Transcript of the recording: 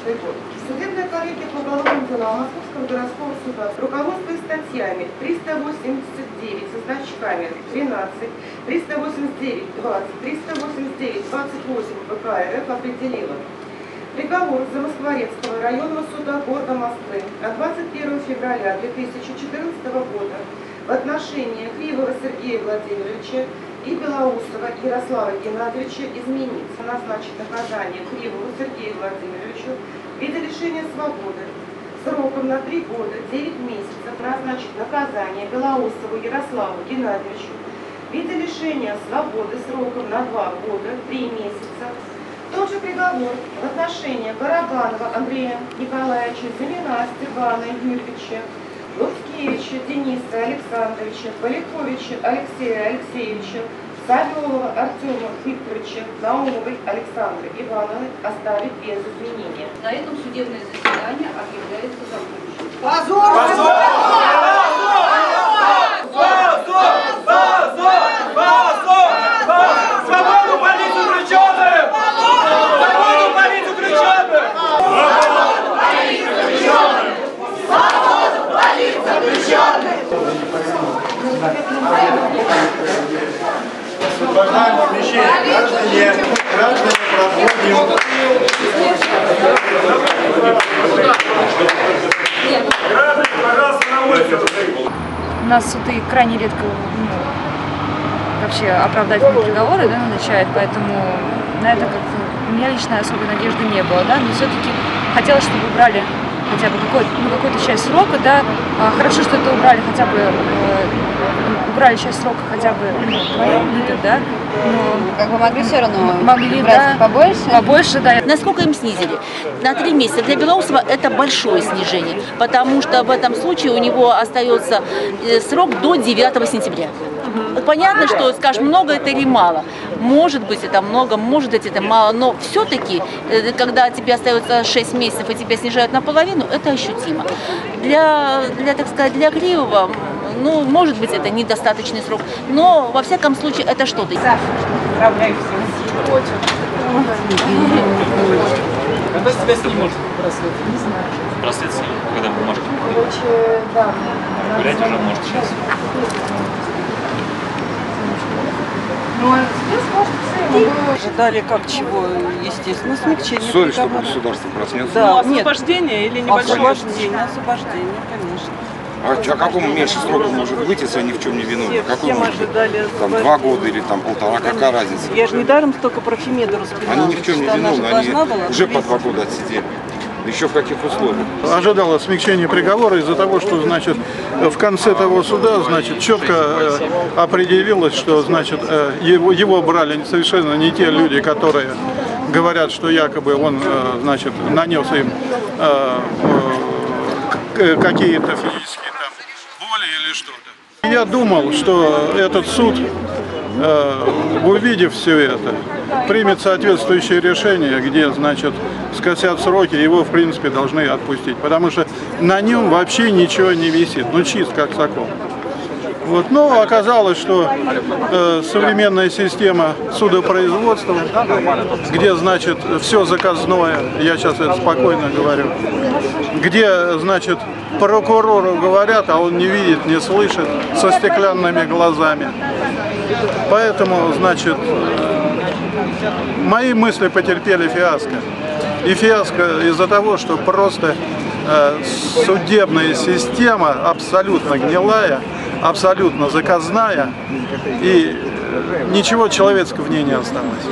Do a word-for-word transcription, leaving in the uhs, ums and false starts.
девятнадцатый год. Судебная коллегия по уголовным делам Московского городского суда, руководствуясь статьями триста восемьдесят девять со значками тринадцать, триста восемьдесят девять двадцать, триста восемьдесят девять двадцать восемь ПК РФ, определила приговор Замоскворецкого районного суда города Москвы от двадцать первого февраля две тысячи четырнадцатого года в отношении Кривого Сергея Владимировича и Белоусова Ярослава Геннадьевича изменить. Назначить наказание Кривому Сергею Владимировичу в виде лишения свободы сроком на три года девять месяцев. Назначить наказание Белоусову Ярославу Геннадьевичу в виде лишения свободы сроком на два года три месяца. Тот же приговор в отношении Карабанова Андрея Николаевича, Зелена Степана Юрьевича, Луцкевича Дениса Александровича, Поляковича Алексея Алексеевича, Савелова Артема Викторовича, Наумовой Александры Ивановны оставить без изменения. На этом судебное заседание объявляется законченным. Позор! Позор! Позор! Позор! Позор! Свободу полицию кричаным! Свободу полицию кричаным! Свободу полицию кричаным! Свободу полицию кричаным! Освобождаем помещение. Граждане, граждане, У нас суды крайне редко ну, вообще оправдательные приговоры да, назначают, поэтому на это как-то у меня лично особой надежды не было, да, но все-таки хотелось, чтобы убрали хотя бы какой-то, ну, какую-то часть срока, да, а, хорошо, что это убрали хотя бы, э, убрали часть срока хотя бы ну, двоим людям, да, но как бы могли все равно могли, брать да, побольше? Побольше, да. Насколько им снизили? На три месяца. Для Белоусова это большое снижение, потому что в этом случае у него остается срок до девятого сентября. Понятно, что, скажем, много это или мало. Может быть, это много, может быть, это мало, но все-таки, когда тебе остается шесть месяцев и тебя снижают наполовину, это ощутимо. Для, для так сказать, для Кривого, ну, может быть, это недостаточный срок, но, во всяком случае, это что-то. Когда тебя снимут браслет? Не знаю. Браслет снимут, когда вы можете? Короче, да. Гулять уже может сейчас. Ожидали как чего, естественно, смягчение. Совесть, чтобы государство проснется. Да, ну, освобождение нет. или небольшое? Освобождение, освобождение, конечно. А о каком меньше срока может быть, если они в чем не виновны? Все, Какой может быть? Там два года или там полтора, какая разница? Я же недаром столько про Фемеду распинала. Они ни в чем не виновны, они уже по два года отсидели. Еще в каких условиях? Ожидала смягчения приговора из-за того, что, значит, в конце того суда, значит, четко э, определилось, что, значит, э, его, его брали совершенно не те люди, которые говорят, что якобы он, э, значит, нанес им э, э, какие-то физические там боли или что-то. Я думал, что этот суд, э, увидев все это, примет соответствующее решение, где, значит, скосят сроки, его, в принципе, должны отпустить. Потому что на нем вообще ничего не висит, ну, чист как сокол. Вот. Но оказалось, что э, современная система судопроизводства, где, значит, все заказное, я сейчас это спокойно говорю, где, значит, прокурору говорят, а он не видит, не слышит, со стеклянными глазами. Поэтому, значит, мои мысли потерпели фиаско. И фиаско из-за того, что просто э, судебная система абсолютно гнилая, абсолютно заказная, и ничего человеческого в ней не осталось.